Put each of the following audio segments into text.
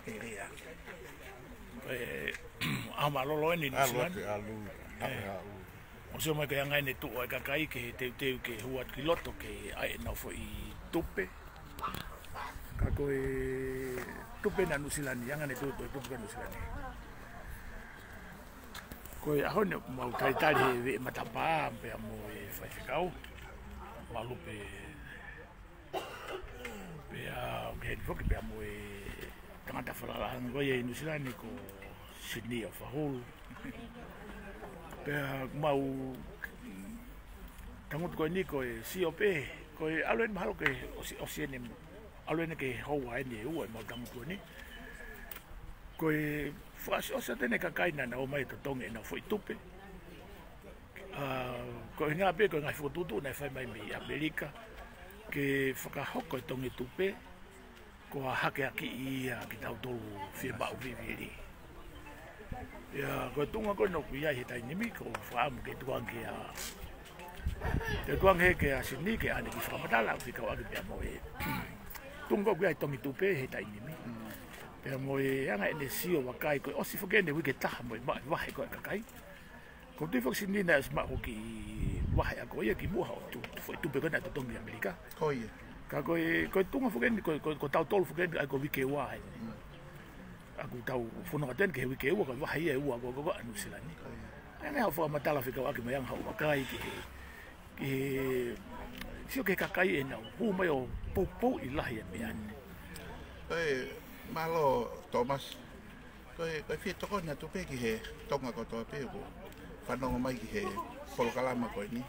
kerea. Amalolo ni Nusilani. O se mai ke anga ne tu o kakai ke te ke huat ki loto ke ai enau fo I tupe. Ka koe tupe na Nusilani anga ne tu tupe ka Nusilani. Koe ahone mau taitari he ve matapa pe amo e Fekau. Malupe pe a ke foki pe amo e tangata falala ngo ye Nusilani ko Sydney of Holo. Pea mau tangut koe ni koe siope koe aluen mahalo ke osiene aluen ke hoa ni ua mau tangut koe ni koe fas osa tene kakaina na o mai to tongi na foi tupe koe ngā pe koe ngai fotutu na fai mai mi Amerika ke whakahoko Tongi Tupe ko hake aki ia kinautolu fie bau viviri. Ya ko tunga ko no kuia he tai nimi ko fam ke tuang ke a te tuang he ke a sini ke ani ki famatala Fekau'Aki pe mo e tunga kuia Tongi Tupe he tai nimi pe mo e anga ene sio wakai ko osi fogene wi ke ta mo wa he ko kakai ko te fo sini na sma ko ki wa he ko ye ki mo ha tu foi tu pe ko na to Tongi Amerika ko ye ka ko tunga fogene ko tau tol fogene ko wi ke wa aku tau fonua ten ke wike ua ka wahi e ua ko Nusilani. Ane hau whamatala Fekau'Aki mai ang hau wakai ke sio ke kakai enau hu mai o popo I lahi e meane. Koe malo Thomas koe fie toko na tupe ki he tonga ko toa pe ko fanongo mai ki he polokalama koe ni.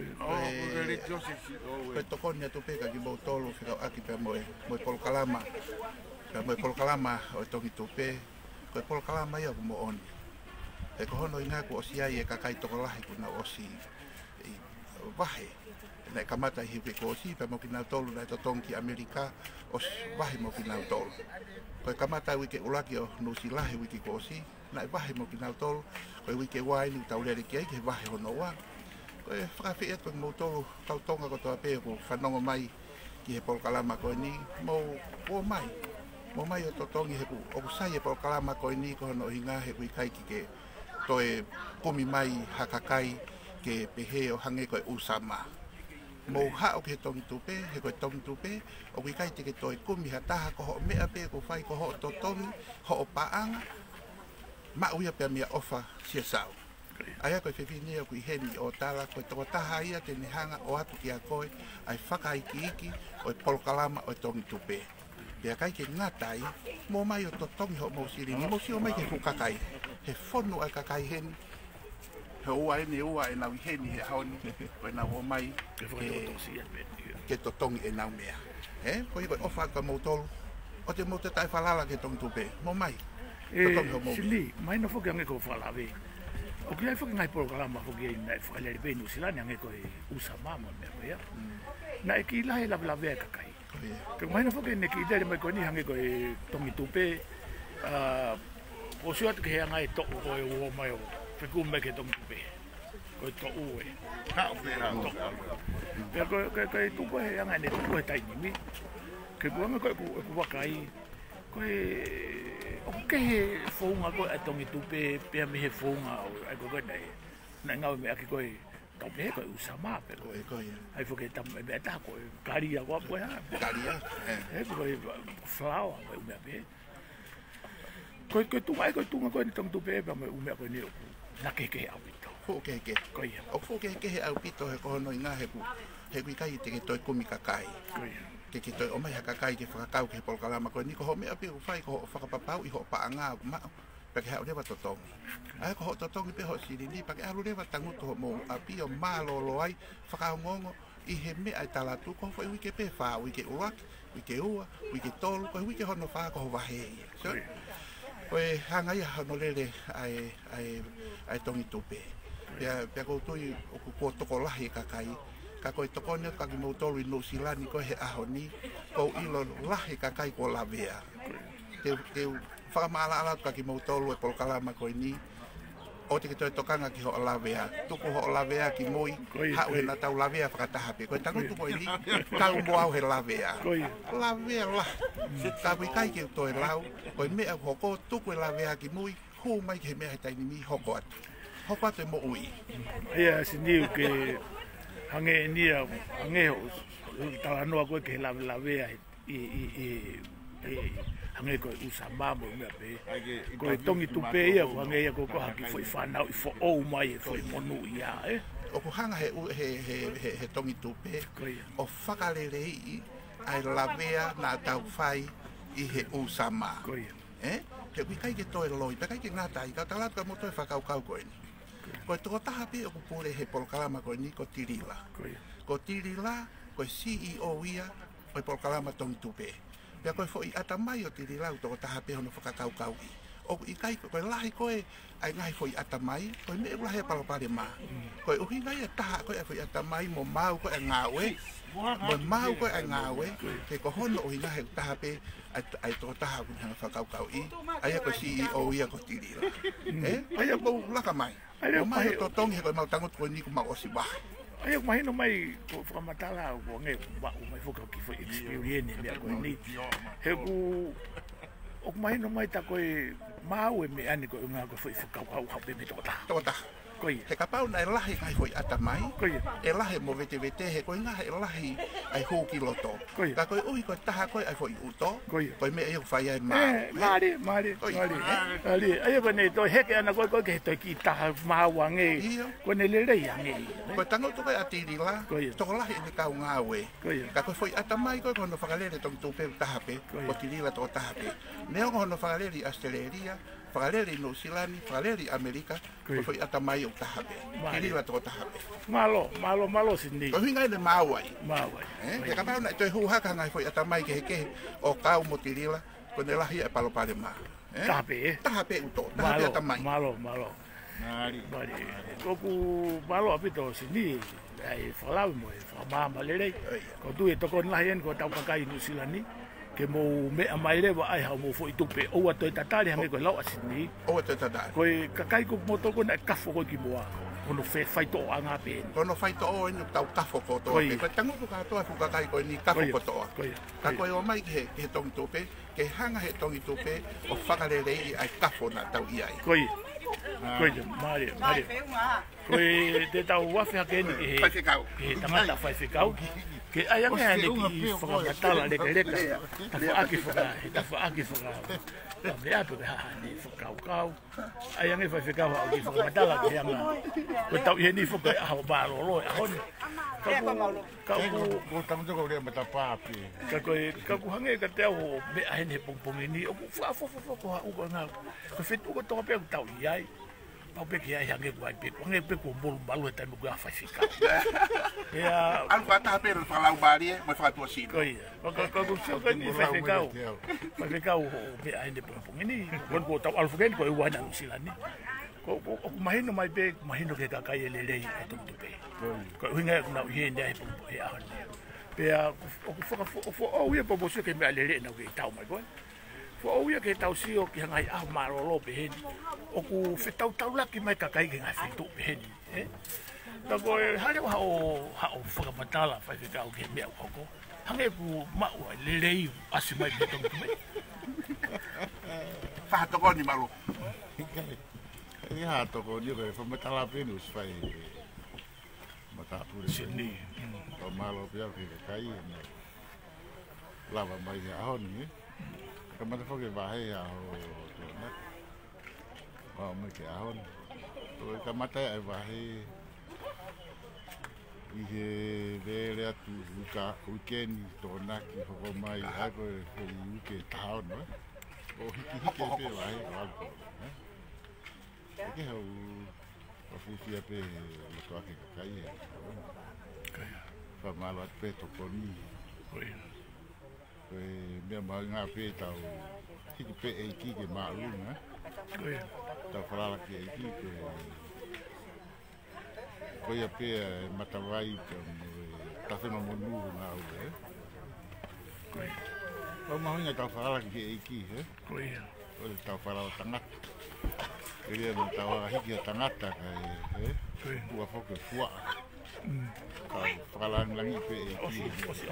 Koe toko na tupe ka ki mo tolu Fekau'Aki pe mo polokalama. Ka mo polokalama o Tongi Tupe, ko polokalama ia mo oni. E ko hono inga ko osi ai e kakai toko lahi kuna osi wahe. Na kamata hiwe ko osi pa mo kinautolu na to Tongi Amerika os wahe mo kinautolu. Ko kamata wike ulaki o nusilahi wike ko osi na wahe mo kinautolu, ko wike wai ni taulere ki ai ke wahe honoa. Ko whakawhi ko mo tolu tautonga ko toa pe ko fanongo mai ki he polokalama ko ni mo mai. Mo mai o totongi he o kusai e polokalama koe ni ko hono hinga he kui kai ki ke toe pumi mai hakakai ke pehe o hange koe Ujama. Mo hao ke Tongi Tupe, he koe Tongi Tupe, o kui kai te ke toe kumi hataha ko ho mea pe ko whai ko ho totongi, ho o paanga, ma uia pe mea ofa Siasau. Aia koe whiwhini o kui heni o tala koe toko taha ia te hanga o atu ki a koe, ai whakaiki o polokalama o Tongi Tupe. Pea kai ke ngatai, mo mai o totongi ho mo sirini, mo si o mai ke fukakai. He fonua kakai heni, he ua e nau heni he haoni, koe nau o mai ke totongi e nau mea. Koe koe ofa ka mo tolu, o te mo te tai whalala ke Tongi Tupe, mo mai. Sili, mai no foki ange ko whalawe. O ki ai foki ngai polokalama foki ai fakalelei'i Nusilani ange koe Ujama mo mea koe. Na e ki lahi lavelavea kakai. Ke mai na foke ne ki idere mai koe ni hange koe Tongi Tupe o siat ke hanga e toko koe uo mai o whikume ke Tongi Tupe koe to ue koe tuko he hanga ne tuko he tainimi ke kuanga koe ku wakai koe o ke he whaunga koe a Tongi Tupe pia me he whaunga ai koe nei na ngau me aki koe tau pehe koe Ujama pero ai foke tam me ta koe karia koe koe ha Karia koe flower koe umea pehe koe tunga koe ni Tongi Tupe pa me umea koe ni na keke au pito fo keke koe o fo keke au pito he kohono inga he kui kai te ke toi kumi kakai ke toi o mai hakakai ke whakakau ke he polokalama koe ni ko ho mea pe whai ko ho whakapapau i ho paanga mao pake hau rewa totongi. Ai ko ho totongi pe ho sirini, pake alu rewa tangutu ho mo api o malolo ai, Faka'ofa i he mea ai talatu, ko ho wike pe wha, wike uaki, wike ua, wike tolu, ko wike hono wha ko ho wahei. So, koe hanga ia hono lele ai Tongi Tupe. Pea koutui o kukua toko lahi kakai, ka koe tokone ka ki mau tolu I Nusilani ko he ahoni, ko ilo lahi kakai ko lavea. Te whakamaala ala ka ki mau tolu e polokalama koe ni, o te kitoe tokanga ki ho lavea. Tuku ho lavea ki moi, hau he na tau lavea whakatahape. Koe tango tuko i ni, tau mo au he lavea. Lavea la. Ka kui kai ki utoe lau, koe mea hoko, tuku e lavea ki moi, hu mai ki he mea he taini mi hoko atu. Hoko atu e mo ui. Ia, siniu ke hange nia, hange ho, tala noa koe ke he lavelavea hange koe Ujama mo mea pe. Koe Tongi Tupe ia ko hange ia ko haki foi whanau i fo ou mai e foi monu ia O ko hanga he Tongi Tupe o fakalelei'i ai lavea na tau whai i he Ujama. He kui kai ke toe loi, pe kai ke ngata i ka talat ka mo toe whakaukau koe ni. Koe toko taha pe o kupure he polokalama koe ni ko Tilila. Ko Tilila koe CEO ia koe polokalama Tongi Tupe. Pea koe fo i ata mai o Tilila toko taha pe hono whakakaukau i. O i kai koe lahi koe ai ngahi fo i ata mai, koe me ula he palopare ma. Koe uhi ngai e taha koe e fo i ata mai mo mau koe e ngawe. Mo mau koe e ngawe, ke ko hono uhi ngahi taha pe ai toko taha kuni hana whakaukau i. Aia koe CEO ia ko Tilila. Aia kou laka mai. O mai o totongi he koe mau tangot koe ni ku mau osi wahi. Ai ko mahino mai ko whakamatala ko nge ba o mai Fekau'Aki foi experience mea koe ni. He ku o mahino mai ta koe mau e me ani ko ngā ko foi Fekau'Aki hape me toko taha. Toko taha. He kapau na e lahi ngai foi ata mai. E lahi mo vete he koe ngā e lahi ai hōki loto. Ka koe ui koe taha koe ai foi uto. Koe me e o whai ai maa. Mari. Ai koe ne toi heke ana koe ke he toi ki taha maua nge. Koe ne lerei ange. Koe tango toke a Tilila, toko lahi e kau ngā we. Ka koe foi ata mai koe kono whakalele Tongi Tupe tahape, ko Tilila toko tahape. Neo kono whakalele Australia, whakalele New Zealand, whakalele Amerika, koe foi ata mai o tahape. Tilila toko tahape. Malo sini. Koe hingai ne mauai. He kapau na toi huhaka ngai foi ata mai ke o kau mo Tilila, koe ne lahi e palopare maa. Tahape uto, tahape ata mai. Malo. Mari. Koku malo apito sini ai falau mo mama lele. Ko tu e toko lahen ko tau kakai New Zealand ni. Kemou me mai le wa ai ha mo foi tupe o wa toi tatari hange ko lau asini. O toi tatari. Ko kakai ko moto ko na kafo ko ki moa. Kono faito anga pe. Kono faito o ni tau kafo ko to. Ko tango ko ka to fu kakai ko ni kafo ko to. Ka ko o mai ke Tongi Tupe, ke hanga he Tongi Tupe o fakalelei'i ai kafo na tau i ai. Koe mare. Koe te tau wafi hake ni ke tangata Fekau'Aki. Ke ayanga hane ki whakamatala leka. Fekau'Aki whaka. Ka mea pe hane Fekau'Aki. Ayanga Fekau'Aki whakamatala ke hanga. Koe tau i heni whaka aho bārolo e ahoni. Ko tango toko rea mata papi. Kaku hange ka te au mea hene pongpongi ni. Oku whaafofofo ko hau ko ngā. Ko whetu ko toka pia tau i ai. Pau peke ai hange ko ai peko. Hange peko molu malu e taimu kua Fekau'Aki. Alu kata hape ro falau bari e mo whakatua sino. Ko sio ka ni Fekau'Aki ho mea hene pongpongi ni. Ko tau alfuken ko e wana usila ni. Ko mahino mai pe mahino ke kakai e lelei e Tongi Tupe. Ko hinga na hie ndai e ahon. Pe o ia po ke me lele na ke tau mai ko. Fo o ia ke tau sio ki hangai ah marolo pe hen. O ku fetau talaki mai kakai ke ngai fitu pe hen. Ta ko hale wa o whakamatala Fekau'Aki me au hoko. Hange ku mau lelei asi mai pe Tongi Tupe. Whakatoko ni malo. Ia toko ni ko whamatala penus whai matapure sini. O malo pia ke kai lava mai ahon ni. Ka mata foke vahe a o tona. O me ke ahon. O ka mata e vahe i he vere atu uka weekend tona ki foko mai a ko uke tau no. O hiki pe vahe alko. Ke hau whawhiwhia pe loto ake kakai e. Whamalo at pe toko ni. Koe mea mahi ngā pe tau hiki pe eiki ke maarunga. Tau whararaki eiki koe a pe matawai tawhena monu ngā ue. Koe mahi ngā tau whararaki ke eiki. Koe tau wharara tangata. Queria no tawa hiki tangata kai tua foke fua. Fakalang langi pe ki.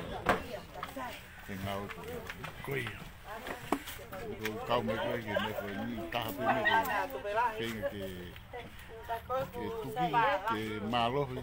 Enau. Koi. Kau me koe ke me koe ni taha pe me koe penga ke tuki ke malohi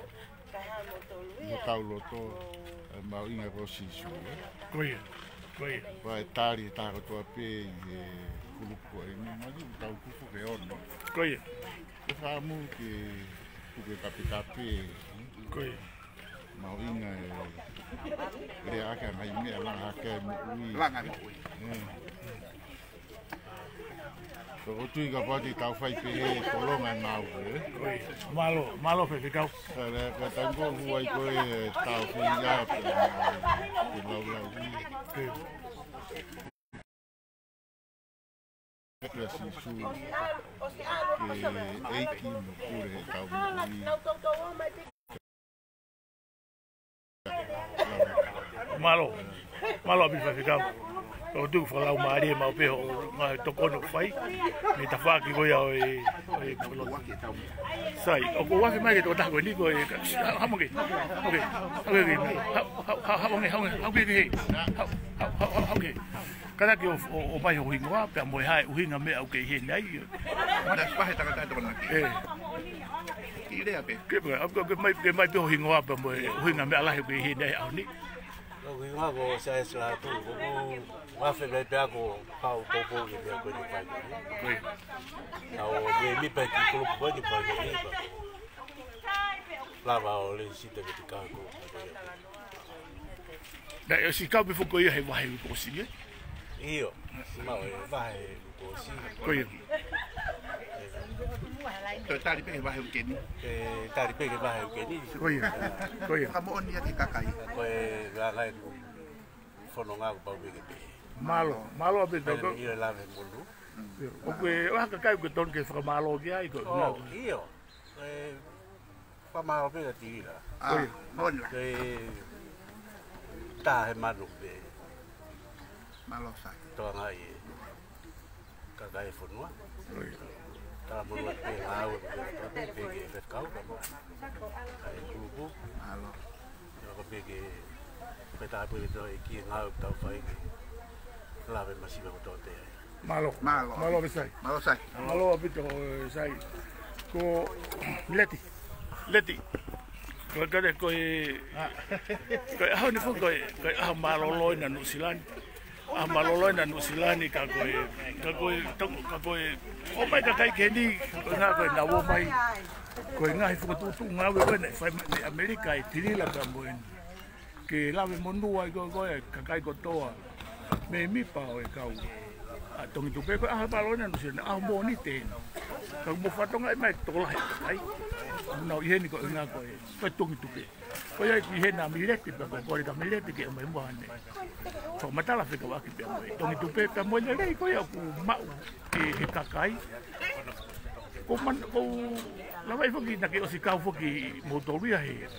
no tau loto mau inga ko sisu Koi. Koi. Vai tari taha kotoa pe i kulupo e ni magi tau kufu ke ono Koi. Ke whaamu ke kuke kapikape Koi. mau inga rea ake ngai mea langa hake muui Langa muui. Ko tui ka pati tau whai pehe tolonga nau Koi. Malo pe Fekau. Kare ka tango huai koe tau whia pe lau hui. Kare sisu ke eiki no kure tau hui. Malo abi Fekau. O tu falau mari mau pe o ma tokono fai. Me ta fa ki go ya o kolo. Sai, o ko wa fi mai to ta ko ni ko ha mo ke. Okay. Okay. Kada ki o mai ho hinga pe mo hai o hinga me o ke he nei. Mana spahe taka tai tona. Ile ape. Ke mai pe ho hinga pe mo o hinga me ala he ke he nei au ni. Ko hinga go sai sla tu ko wafe le pe ko pau popo ni pe ko ni pai. Koi. Au me mi pe ki ko ko ni pai ni ba. Lava o le sita ke ti ka ko. Da e si ka be fo ko ye he vai ko si ye. Io, ma vai ko si. Koi. To tari pe vai o keni. Tari pe ke vai ke ni. Koi. Koi. Ka mo oni ati kakai. Ko la la fononga ko ba ke pe. Malo abi to ko. Io lave mulu. O ke o ka kai ko ton ke fra malo ki ai ko. Io. Pa malo pe ti la. Ah, hona. Ta he malu pe. Malo sai. To ngai. Ka kai fonua. Ta mulu pe au pe ke Fekau'Fa. Ai grupo. Malo. Ko pe ke peta pe to ki enau tau fai. Lave masila ko to te. Malo be sai. Malo sai. Malo abi to sai. Ko leti. Ko kada ko ni fo ko malo loina no silani. Malo loina no silani ka ko o mai ka kai keni na ko na wo mai ko ngai fo tu nga we ne fai America i Tilila Vaioleti ke lave monua ko ka kai ko toa me mi pa o ka a Tongi Tupe ko a malo na no silani a mo ni te ka mo fatonga mai to la ai no i heni ko nga ko Tongi Tupe ko ia ki hena mi leti pa ko ka mi leti ke mai mo ane so matala Fekau'Aki pe mo Tongi Tupe ka mo le ko ia ku mau ke takai ko man ko la vai foki na ke o si kau foki mo toria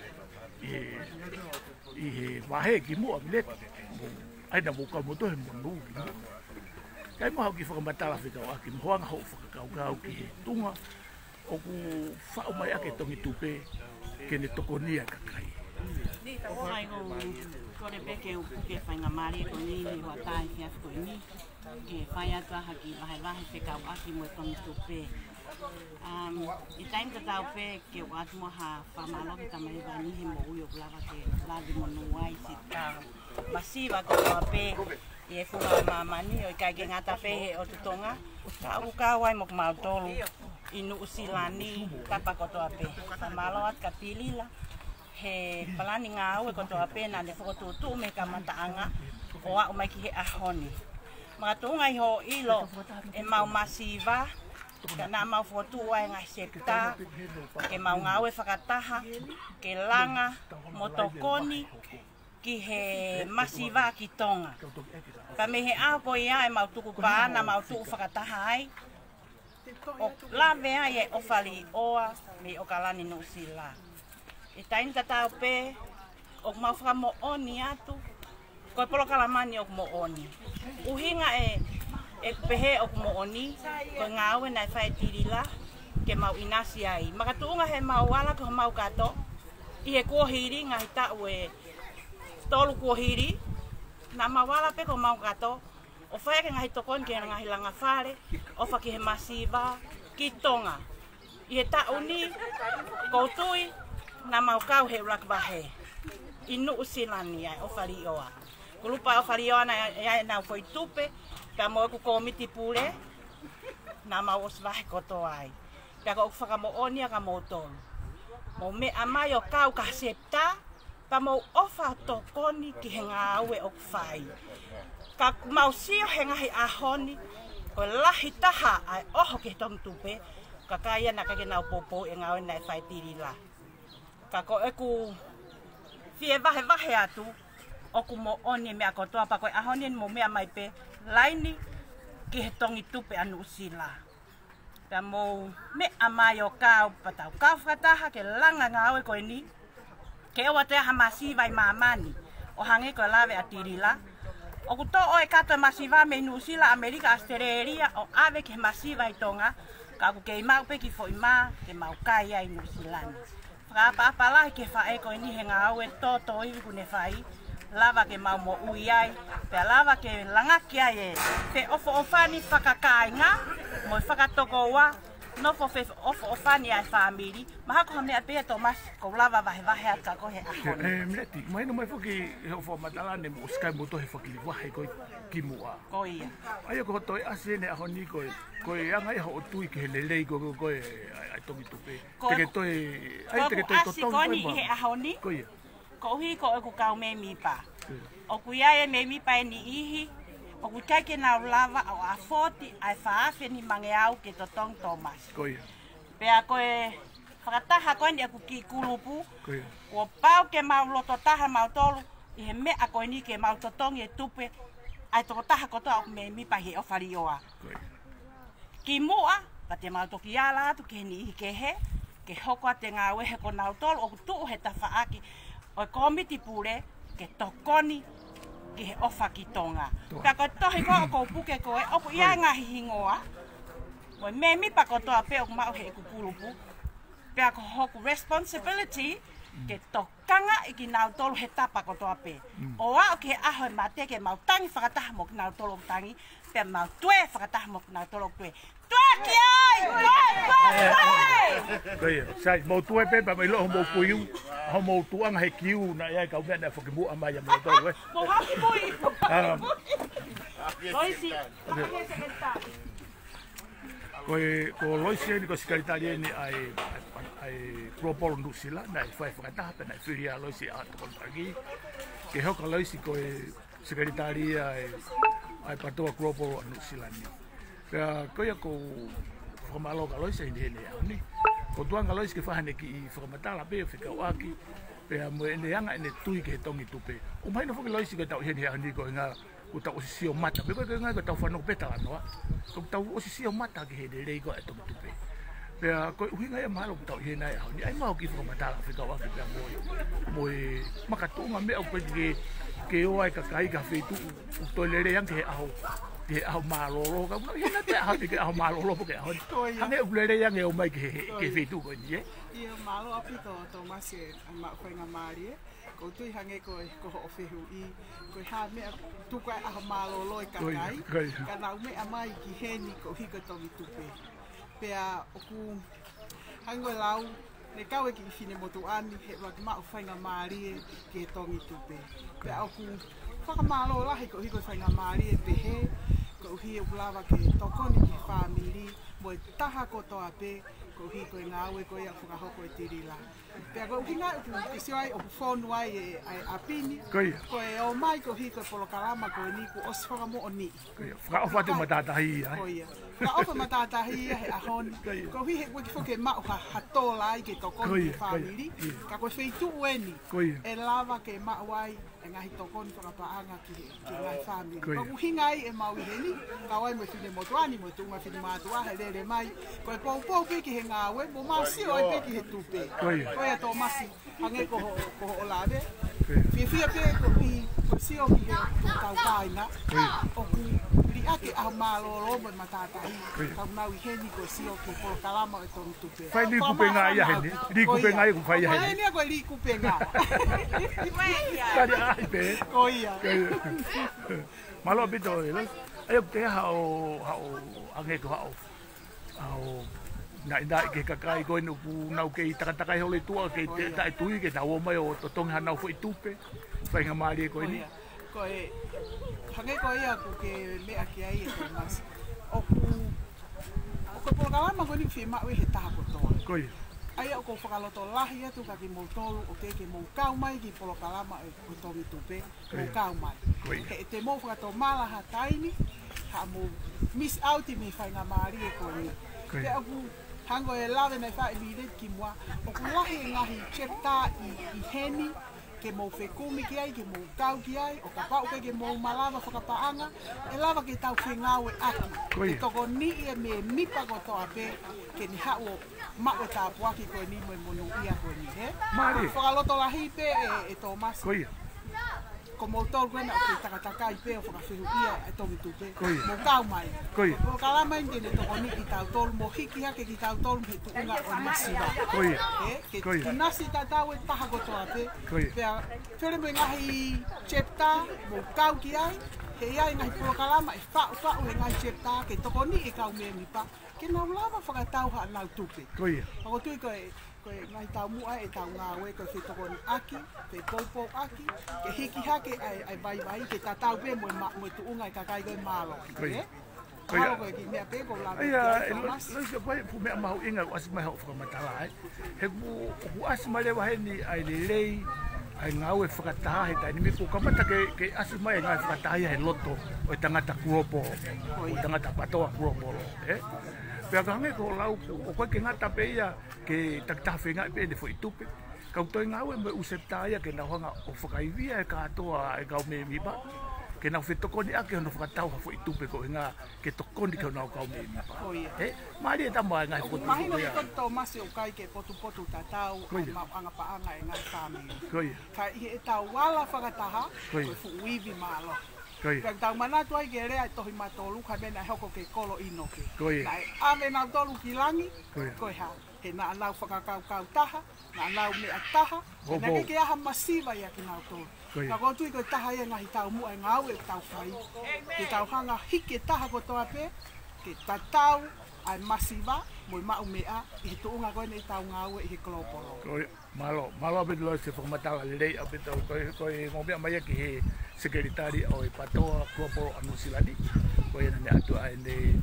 he vahe ki mo mi leti ai na mo ka mo to he mo nu kai mo ki foka matala Fekau'Aki mo hanga ho Fekau'Aki ki tunga o ku fa mai ake Tongi Tupe ke ne tokonia kakai. O ai go kore peke o ke whainga mari ko ni wa tai ki afko ni ke whai atua haki wahe Fekau'Aki mo Tongi Tupe. I taim ka tau pe ke watu mo ha whamalo ki tamai wani he mo uyo kulava ke lavi monua i si tau. Masiva ko tau pe e funga mamani o i kai ke ngata pe he o tutonga. Ka u kawai mo kinautolu inu usilani tapa ko tau pe. Whamalo at ka pilila. He palani ngau e koto apena le whakotutu me ka mataanga o a umai ki he ahoni. Mga tunga iho ilo e mau masiva, ka na mau whakotua e ngai septa, ke mau ngau e whakataha, ke langa, motokoni, ki he masiva ki tonga. Ka me he ako ia e mau tuku paana, mau tuku whakataha ai, o lavea e ofali oa me o kalani no sila. E tain ka tau pe, o mau whaka mo oni atu, koe polo kalamani o mo oni. Uhinga e e pehe o kumo oni ko ngau na fai tirila ke mau inasi ai makatuunga he mau wala ko mau kato i he kuohiri ngai ta ue tolu kuohiri na mawala pe ko mau kato o fai ke ngai tokon ke ngai langa fare o fa ke he masiva ki tonga i he ta uni ko tui na mau kau he rakbahe inu usilani ai o farioa kulupa o farioa na enau foi tupe ka mo ku komiti pule na mau osvahe koto ai ka ko whakamooni a ka mo tolu mo me amai o kau ka septa pa mo ofa tokoni ki he ngāue o whai ka mau sio he ngahi ahoni o lahi taha ai oho ke Tongi Tupe ka kaya na ka kenau popo e ngāue nai whai tirila ka ko e ku fie vahe atu o ku mo oni mea kotoa pa koe ahoni mo mea mai pe laini ki he Tongi Tupe anu usila ka mo me amai o kau patau kau whakataha ke langa ngāwe koe ni ke ewa te hamasi vai mamani o hange koe lawe a tirila o ku to o e kato masiva me inu usila Amerika Australia o ave ke masiva i tonga ka ku kei mau pe ki fo ima ke mau kai ai inu usilani whakapa lahi ke whae koe ni he ngāwe toto iwi kune whai lava ke mau mo ui ai, pe lava ke langaki ai e Fek'Ofa ni whakakainga, mo whakatoko wa, no fo Fek'Ofa ni ai family, maha ko mea pe Tomasi ko lava vahe aka ko he ahoni. Mleti, mai no mai foki he ofo matalane mo skai mo to he foki wahe ko Kemou. Ko ia. Ai ko to asene ahoni ko anga i ho tui ke lelei ko ai Tongi Tupe. Te to ai te to tongi he ahoni. Ko ia. Ko hi ko ku kau me mi pa. O ku ia e me mi pa ni ihi. O ku kai ke na lava o a 40 ai faafe ni mangeau ke to tong Tomasi. Ko ia. Pe a ko e whakataha koe ni aku ki kulupu. Ko ia. Ko pau ke mau loto taha mau tolu. I he me a koe ni ke mau to Tongi Tupe. Ai toko taha kotoa o me mi pa he o wharioa. Ko ia. Kemou pa te mau toki ala atu ke ni ihi ke he. Ke hoko a te ngā wehe ko nautolu o ku tuu he tawhaaki. O komiti pule ke tokoni ki he ofa ki tonga. Pea ko tohi ko o kou puke koe, oku ia ngahi hingoa. Ko me mi pa kotoa pe o kumau he kukulupu. Pea ko hoku responsibility ke tokanga i ki nautolu he tapa kotoa pe. O a o ki he aho e mate ke mau tangi whakataha mo ki nautolu tangi. Pea mau tue whakataha mo ki nautolu tue. Tue ki ai! Tue! Koia, sai mo tue pe pa mai lo mo puiu, ho mo tuanga he kiu na ia ka mea na Kemou ama ia mo to we. Mo haki pui. Loisi. Ko loisi ni ko sekretari ni ai propol nusila na fai fakata pe na firia loisi a to pagi. Ke ho ko loisi ko sekretari ai patoa propol nusila ni. Ko ia ko formalo ka loisi ni ni. Ko tuanga loisi ke fahane ki formatala pe Fekau'Aki pe mo ene anga ene tui ke Tongi Tupe. O mai no foki loisi ke tau hene ani ko nga ko tau osisio mata pe ko nga ko tau fanongo petala no. Ko tau osisio mata ke hene lei ko Tongi Tupe. Pe ko hinga e malo tau hene ai ni ai mau ki formatala Fekau'Aki pe mo makatunga me o ke o ai ka kai ka fetu to lere yang ke au malolo ka hena te ha ke au malolo ke ho hange ulere yang e o mai ke fetu ko ni ia malo api to Tomasi ma whainga mari ko tui hange ko o whihui ko ha me tu kai a malolo i kakai ka nau me amai ki heni ko hiko Tongi Tupe pea oku hango lau ne kawe ki fine motu ani he wa ma whainga mari ke Tongi Tupe pea oku whakamalo lahi ko hiko whainga mari pe he ko hi e ulawa ke tokoni ki family mo taha ko toa pe ko hi ko ngāwe ko ia whakahoko e tirila. Pea ko ukinga ki siwai o fonua e apini ko e o mai ko hi ko polokalama ko ni ko os whakamo o ni. Fk'Ofa te matatahi ai. Ko ia. Fk'Ofa matatahi he ahon. Ko hi he wiki whoke mau hatola ai ke tokoni ki family. Ka koe wheitu ueni e lava ke mauai e ngahi tokoni whakapaanga ki ngai family. Ko uhinga ai e mau i heni. Ka wai mo whine motuani mo tunga whine mātua he lere mai. Ko e pou piki he ngāwe mo māsi o e piki he tupe. Ko e Tomasi hange ko o lawe. Fia pe ko i ko sio ki he tau kāinga. O ku ri ake a malolo mo matatai. Ka nau I heni ko sio ki polo kalama e Tongi Tupe. Fai li kupenga ia heni. Li kupenga ia fai heni. Heni ko li kupenga. Kali ai pe. O ia. Malo bito ele. Ai te hao ange ko hao na ke kakai ko no nau ke takakai hole tua ke tai tui ke tau mai o to tonga nau foi tupe fai nga mali ko ni ko e hange ko ia ku ke me aki ai e Tomasi o ku programa ko ni fima we he taha ko to ko ia ai ko fakaloto lahi atu ka ki moutolu o ke Kemou kau mai ki polo kalama e Tongi Tupe mo kau mai he te mo fa to mala ha taini ha mo miss out mi fai nga mali ko ni ke aku hango e lawe nei wha i ki mua. O ku lahi ngahi chepta I heni, Kemou Fekumi ki ai, Kemou kau ki ai, o ka pau ke Kemou malawa whakapaanga, e lawa ke tau Whengau e aki. E toko ni e me mipa ko toa pe, ke ni hao mao tāpuaki koe ni mo monu ia koe ni, he? Mari. Whakaloto lahi pe e Tomasi. Koia. Ko mo tau koe na o ke takai pe o whakawhihu ia e Tongi Tupe. Mo kau mai. Koia. Mo kalama i tene toko ni ki tau tolu, mo hiki hake ki tau tolu he tuunga o masila. Koia. Ke tunasi tatau e taha ko toa pe. Pea, where mo ngahi chepta, mo kau ki ai, he ia i ngahi polo kalama e whau he ngahi chepta, ke toko ni e kau me mipa, ke nau lava whakatau ha nau tupe. Koia. Ako tui koe ngai tau mua e tau ngā we koe whetoko ni aki, te poupou aki, ke hiki hake ai vai ke tatau pe mo tuunga I kakai koe malo. Koia. Koia. Koe ki mea pe ko lawe. Ia, loisa koe pu mea mahu inga o asima hau whakamatala ai. He ku asima lewa heni ai lelei, ai ngau e whakataha he taini mipu kamata ke asima e ngai whakataha he loto o e tangata kuopo, o tangata patoa kuopo. Pea kahange ko lau o koe ke ngata pe ia ke taktaha whenga pe ne fo I tupe. Kau toi ngau e me usepta ia ke nauhanga o whakaivia e katoa e kau me mipa. Ke nau whetokoni ake hono whakatauha fo I tupe ko inga ke tokoni ke honau kau me mipa. Maari e tamo ai ngai whokotu Mahina ki koto Tomasi o kai ke potu tatau ai mau anga paanga e ngai tāmi. Ka I e tau wala whakataha koe fuuivi malo. Kau tau manatu ai ke rea tohi matolu ka mena hoko ke kolo inoke. Na e ame nau tolu ki langi, koe ha. He na anau whakakau taha, na anau mea taha, na ke aha masila ia kinautolu. Ka kotui koe taha ia ngahi tau mua e ngau e tau whai. Ke tau hanga hike taha ko toa pe, ke tatau ai masiva, moi mau mea, I he tuunga koe ne tau ngau e he kolopolo. Malo abit lo se whakamatala lelei abit koe ngomea mai ki he sekretari o e patoa kuoporo anu silani. Koe nane atu ai ne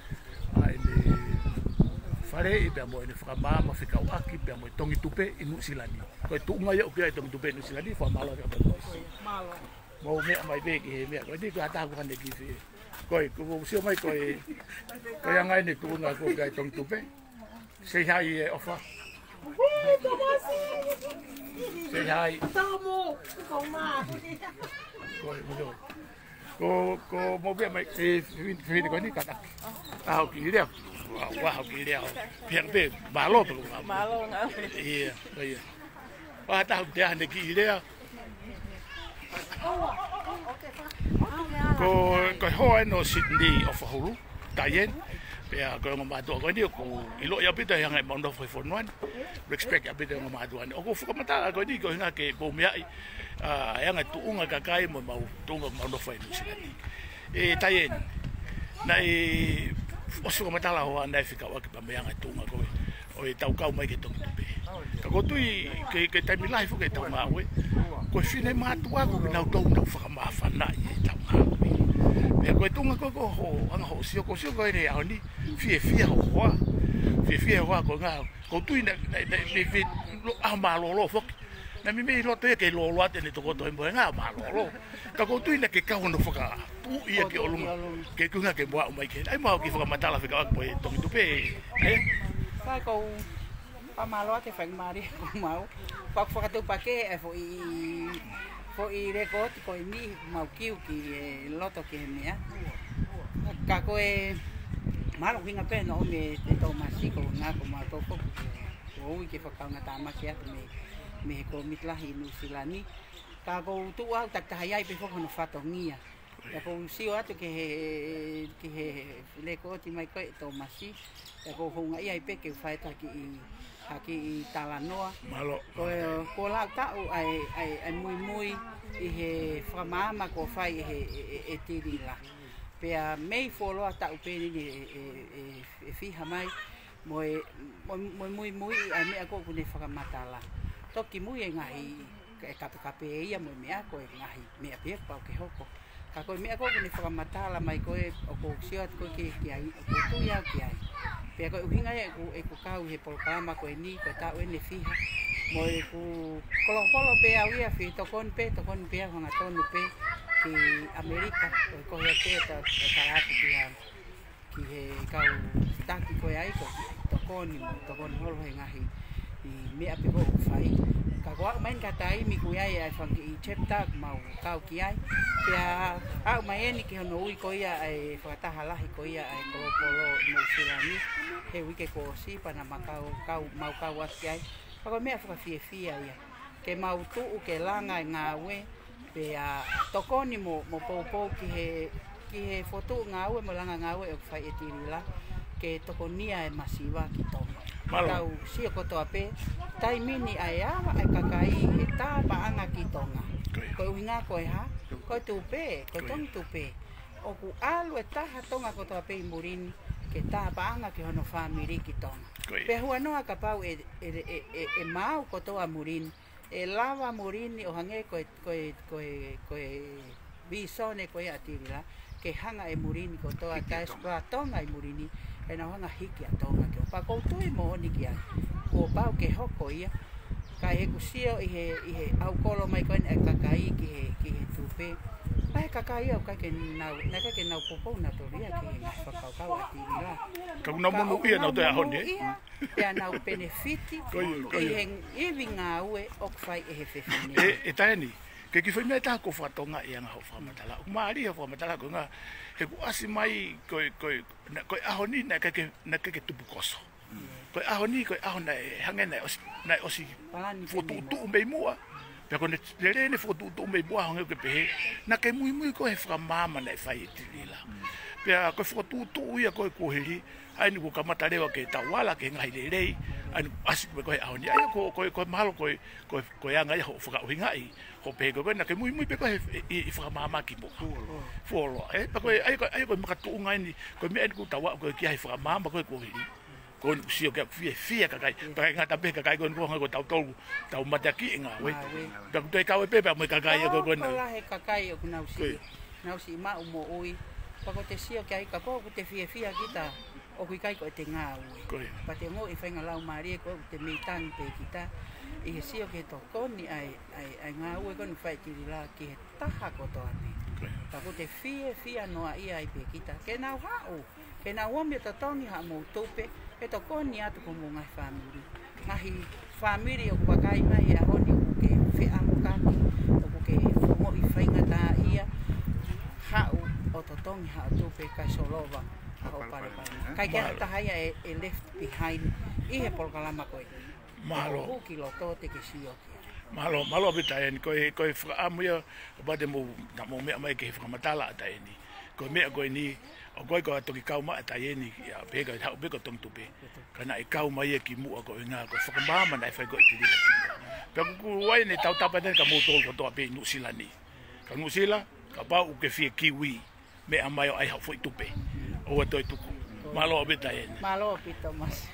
whare I pia mo e ne whakamama Fekau'Aki pia mo e Tongi Tupe inu silani. Koe tuunga ia upia e Tongi Tupe inu silani, whamalo kia patoa. Malo. Mo mea mai pe ki he mea, koe ni koe hataha kuhane ki whi. Koe, sio mai koe angai ne tuunga koe pia e Tongi Tupe. Say hi e ofa. Say hi. Tamo, koma. Ko mo bia mai e fini ko ni kata. Ah, ki dia. Wah, ki dia. Pian pe malo pe. Malo nga. Iya, iya. Wah, ta dia ne ki dia. Ko ho no Sydney of holo. Tayen. Pea ko ngomatu ko ni ko ilo ya pita yang mo ndo foi fonua. Respect ya pita ngomatu ani. O ko fukamata ko ni ko hinga ke ko mea yang tuunga kakai mo mau tunga mo ndo foi ni. E tayen. Na e o fukamata la ho andai Fekau'Aki pa yang tuunga ko. O e tau kau mai ke Tongi Tupe. Ka ko tui ke taimi life ke tau ngawe. Ko fine matua ko kinautolu na whakamawhana I tau ngawe. Pea koe tunga ko ho anga ho sio ko ere au ni fie ho hoa. Fie hoa ko ngā ko tui na malolo fok. Na mi lo te ke lo ate ni toko toi mo ngā malolo. Ka ko tui na ke kau no whaka pu ia ke olunga. Ke kunga ke moa mai ke. Ai mau ki whakamatala Fekau'Aki po e Tongi Tupe. Kai ko pamalo ate whaimari ko mau. Whakatau pake e fo I rekot ko ni mau kiu ki loto ki mea. Ka ko e malo hinga pe no me te Tomasi ko nga ko ma to ko. O ki whakaunga Tamasi atu me ko mitlahi nu silani. Ka ko tu au tak tahai pe fo no fatongia. Ya ko sio atu ke le ko ti mai ko Tomasi. Ya ko hunga ia pe ke fai ta ki talanoa. Malo. Ko la ta ai muy i he whamama ko fai e tirila. Pea mei foloa ta upeni e fiha mai moi ai mea ko kune whakamatala. Toki mui e ngahi e kape ia moi mea ko e ngahi mea pia pau ke hoko. Ka koe mea ko kune whakamatala mai koe o ko siot ko ki ai o ko tui au ki ai. Pea koe uhinga e ku kau he polkalama koe ni koe tau ene fiha. Moi ku kolokolo pe au ia fi tokon pe hanga tonu pe ki Amerika ko he pe ta talaki ki he kau taki koe ai ko tokon holo he ngahi i mea pe ko fai ka ko main katai mi ku ai ai fangi i chepta mau kau ki ai pea au mai eni ki hono ui ko ia ai whakataha lahi ko ia ai kolopolo no silani he wike ko si pana mau kau aki ai Pako mea whakawhiawhia ia. Ke mau tuu ke langa i ngā ue. Pea tokoni mo poupou ki he whotu ngā ue mo langa ngā ue o whai e tirila. Ke tokonia e masiwa ki tonga. Tau sio kotoa pe. Tai mini ai awa ai kakai e tā paanga ki tonga. Koe uhinga koe ha. Koe tupe. Koe Tongi Tupe. O ku alu e taha tonga kotoa pe i murini. Ke tā paanga ki hono whamiri ki tonga. Pea hua noa ka pau e mau kotoa murini. E lava murini o hange koe visone koe atirila. Ke hanga e murini kotoa ka espra tonga i murini. E na hanga hiki a tonga ki o pa koutui mo oni ki ai. Ko pau ke hoko ia. Ka he kusio i he au kolo mai koe e kakai ki he tupe. Ai kakai au kai ke nau popou na toria ki he whakaukau atirila. Ka una monu ia nau te ahoni. Pea nau benefiti i he iwi ngā ue o kwhai e he whewhine. E taeni, ke ki whaimea taha ko whatonga i anga ho whamatala. Maari ho whamatala ko ngā, he ku asi mai koe ahoni na keke tupu koso. Koe ahoni, koe ahona e hange na osi whotutu mei mua. Pea kone lere ne whotutu mei mua hange ke pehe, na ke mui ko he whakamama na e whai e tirila. Pea koe whotutu ia koe koheri, aini ko kamata rewa ke tawala ke ngai rei aini asi ko e ahoni ai ko malo ko anga ia ho whakauhinga i ho pe ko na ke mui pe ko i whakamama ki mo folo pa ko ai ko makatu ngai ni ko me ko tawa ko ki ai whakamama ko hiri ko sio ke fia kakai pa ngata pe kakai ko tautolu tau mataki nga we pa ko ka we pe pa mo kakai ko na la he kakai o nau si ma mo oi pa ko te sio ke ai ka ko te fia kita o kui kai ko te ngā ue. Pa te ngō i whainga lau maari ko te meitangi pe kita. I he sio ke tokoni ai ngā ue konu whai tirila ki he taha koto ane. Pa ko te fia noa ia ai pe kita. Ke nau hau. Ke nau omi o tatongi ha mou tupe. Ke tokoni atu ko mō ngai whamiri. Ngahi whamiri o kuakai mai e ahoni o ke Fekau'Aki. O ku ke mo i whainga tā ia. Hau o tatongi ha tupe kai solova. Kai kena tahaya e left behind i he polkalama koe. Mahalo. Huki loto te ke sio. Mahalo bitaeni koe whakaamu ia bade mo mea mai ke whakamatala ataeni. Koe mea koe ni o koe koe toki kauma ataeni ia pega hau peko Tongi Tupe. Kana e kauma ia ki mua koe ngā koe whakamama na e whai koe tirila ki mua. Pea kuku wai ne tau tapatene ka motol kotoa pe Nusila ni. Ka Nusila ka pau ke fie kiwi mea mai o ai hau fwoi tupe. O toi tuku. Malo bita yen. Malo bita mas.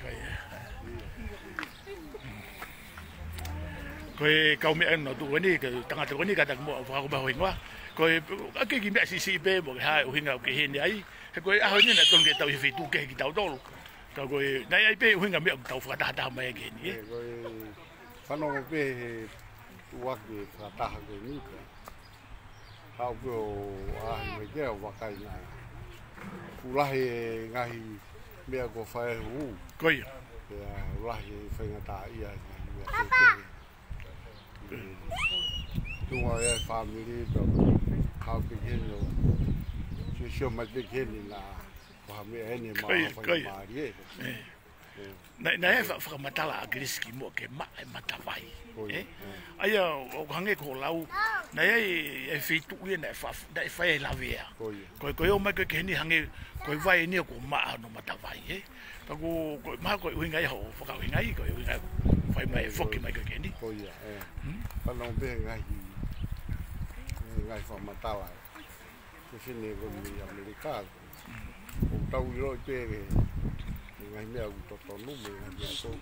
Koe kau me no tu ni ke tanga tu ni ka tak mo fa ko ba hoinga. Koe ake ki me si be mo ha o hinga ke hene ai. He koe a hoinga na tonge tau fi tu ke ki tau tolu. Ka koe nai ai pe hinga me tau fa ta mai ke ni. Koe fanongo pe wa ke fa ta ha ke ni. Ha ko a me ke wa kai na. Ulahi e ngahi mea ko whae hu. Koi. Ulahi e whainga tā ia mea te kehe. Tunga e whamiri tau hau ke kene o sio mai te kene nā waha mea hene maa whainga maari e. na e whakamatala a griski mo ke matawai. Aia o hange ko lau, na e whitu ue na e whae lavea. Koe o mai koe ke heni hange, koe vai ni ko maa no matawai. Tako maa koe uhingai ho, whakauhingai koe uhingai whai mai whoki mai koe ke heni. Panau pe ngai whamatala. Ke whine ko ni Amerikāko. O tau i roi pere, ngai mea u totonu me ngai mea tau.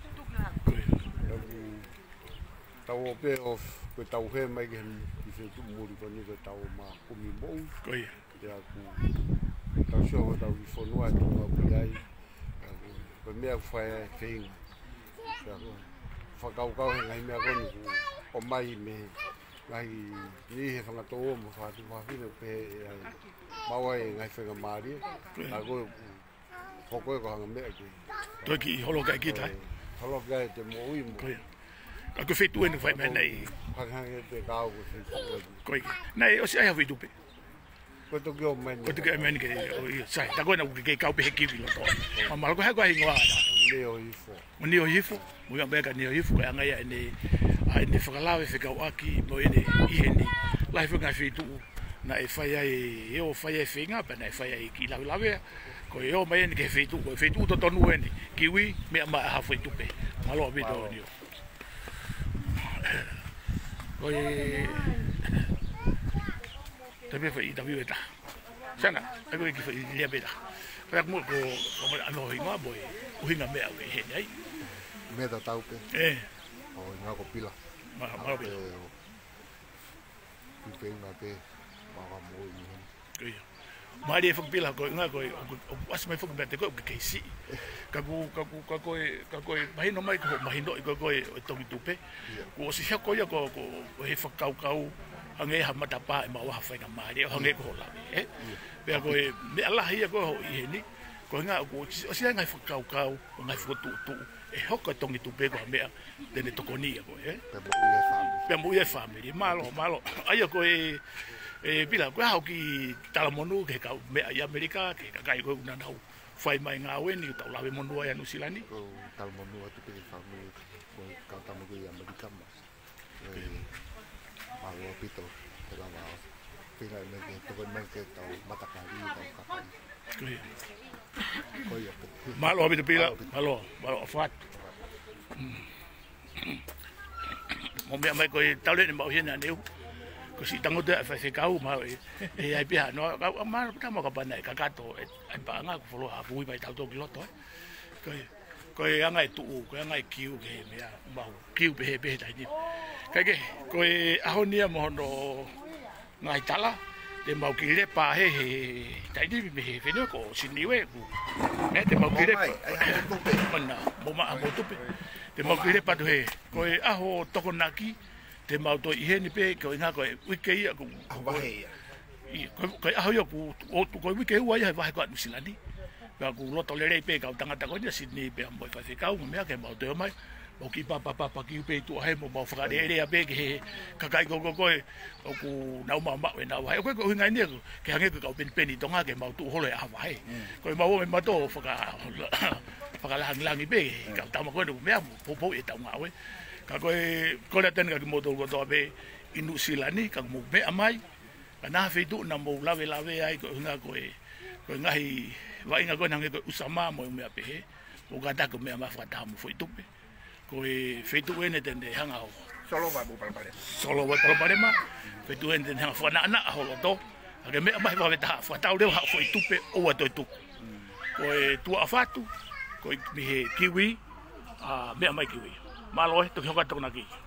Tau o pe o koe tau he mai ke i whetu muri ko ni koe tau ma kumi mou. Ea ku tau sio ho tau i fonua e tonga ui ai. Koe mea whae whenga. Whakaukau he ngai mea koni ku o mai me ngai ni he whangato o mo whatu whawhine pe maua e ngai whenga maari. Nā koe hokoe ko hanga mea ki. Toi ki holo kai ki tai? Holo kai te mo ui mo. Ka koe whetu enu whai mea nei? Hange te kāu ko whetu. Koe ki. Nei, o si ai hawhi tupe? Koe toki o meni. Koe toki o meni ke sai. Ta koe na uke kei kau pehe kiwi lo toa. Ma malako hea koe hingoa ana. Neo hifo. O neo hifo? Muia mea ka neo hifo kai angai ene whakalawe Fekau'Aki mo ene iheni. Lai whenga whetu na e whai ai eo whai ai whenga pa na e whai ai ki lavelavea. Ko eo mai ene ke whetu. Ko whetu to tonu ene. Kiwi mea maa hawhi tupe. Maloa bito o neo. Koe tapi fa ita vieta sana aku ki fa lia beta fa mo ko ano hinga boy uhinga me au he ai me da tau pe o nga ko pila ma pe pe na pe ma mo ni ke mari fa pila ko nga ko as mai fa bete ko ke si ka ko mai no mai ko mai no ko Tongi Tupe ko si ha ko ya ko he fa kau hange ha matapa e mawa whainga maari o hange ko la pea koe me alahi ko ho i heni ko nga ko o sia ngai Faka'ofa o ngai whakatutu e hoka Tongi Tupe ko mea tene tokonia ko pe mo ye family malo aia ko e pila ko ha ki talamonu ke ka mea i Amerika ke ka kai ko na nau fai mai nga weni ta lawe monua ya nusilani ko talamonu atu pe family ko ka tamu ko i Amerika Malo pito, pero mau. Finalmente, todo el mes que tau matakari, tau kakai. Koya. Malo pito pila, malo fat. Mo me mai ko tau le mau hena neu. Ko si tango te fa Fekau mau e ai pia no ma ta mo ka pana ka kato ai pa nga ko folo ha fui mai tau to kiloto. Ko anga tu ko anga kiu ke me mau kiu be tai ni. Kage ko ahonia mo no ngai tala te mau ki le pa he tai ni me he no ko siniwe ku te mau ki le mana mo ma mo tupe te mau ki le pa to he ko aho tokonaki te mau to i heni pe ko nga ko wiki ku ko aho yo ku ko wiki wa ya va ko nusilani ka ku loto le pe ka tangata ko ni Sydney pe mo fa Fekau me ke mau te mai o ki papa ki pe tu he mo whakare ere a pe ke kakai ko o ku nau mama e nau hai ko hinga ni ke hange ko peni tonga ke mau tu holo e ha vai ko mau me mato whakalangi pe ka tama ko me po e tau ngawe ka ko le ten ka mo to ko to pe inu silani ka mo me amai ka na fetu na mo lavelavea ai ko hinga ko ngai wa inga ko nange ko usama mo me pe he o gata ko me ama fata mo foi tupe ko fetu ene tende hanga o Solo va bu palpare. Solo va palpare ma fetu ene tende hanga fana na holo to ake me ama va veta fata o le ha foi tupe o ato tu ko tu afatu ko mi kiwi a me ama kiwi malo to hoka to na ki